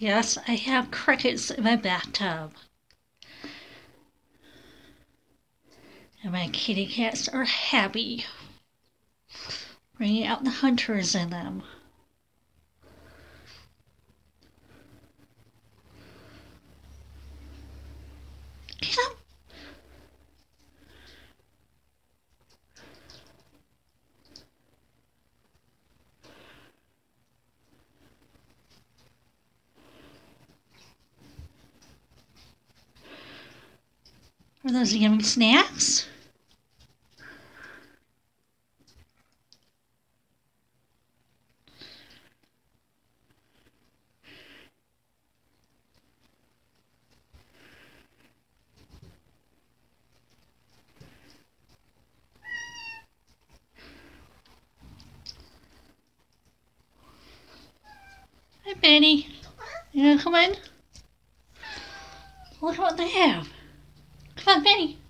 Yes, I have crickets in my bathtub. And my kitty cats are happy, bringing out the hunters in them. Come. Are those yummy snacks? Hi, Benny. You gonna come in? Look what they have. Come on, Benny.